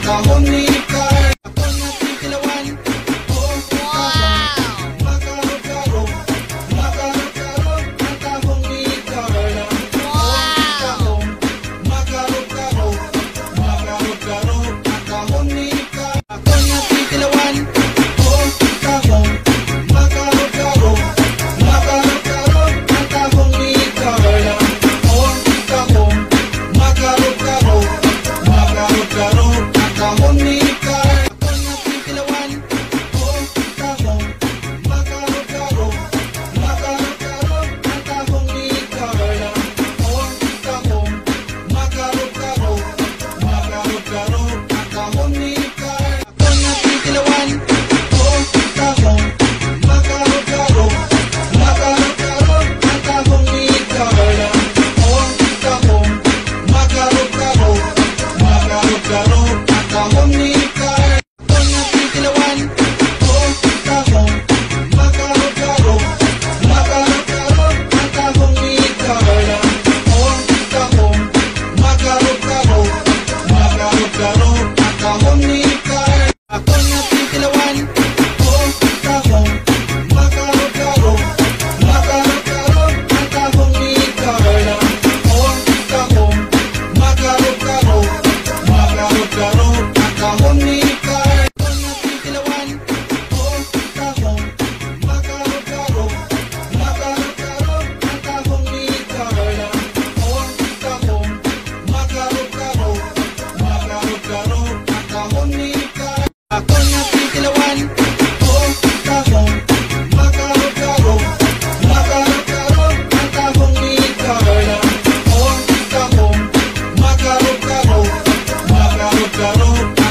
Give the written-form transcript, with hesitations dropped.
kahon ni Carl. Ako nga titilawan, oh kahon. Makarot-karot, makarot-karot ang kahon ni Carl. Oh kahon, makarot-karot, makarot-karot ang kahon ni Carl. Ako nga titilawan, oh kahon. Makarot-karot, makarot-karot ang kahon ni Carl. Oh kahon, makarot-karot, makarot-karot ang kahon ni Carl. Ako nga titilawan, oh kahon. Makarot-karot, makarot-karot ang kahon ni Carl. Oh kahon, makarot-karot, makarot-karot ang kahon ni Carl. Ako nga titilawan, oh kahon. Makarot-karot, makarot-karot ang kahon ni Carl. Oh kahon, makarot-karot, makarot-karot ang kahon ni Carl. Ako nga titilawan, oh kahon. Makarot-karot, makarot-karot ang kahon ni Carl. Oh kahon, makarot-karot, makarot-karot ang kahon ni Carl. Ako nga titilawan, oh kahon. Makarot-karot, makarot-karot ang kahon ni Carl. Oh kahon, makarot-karot, makarot-karot ang kahon ni Carl. Ako nga titilawan, oh kahon. Makarot-karot, makarot-karot ang kahon ni Carl. Oh kahon, makarot-karot, makarot-karot ang kahon ni Carl. Ako nga titilawan, oh kahon. Makarot-karot, makarot-karot ang kahon ni Carl. Oh kahon, makarot-karot, makarot-karot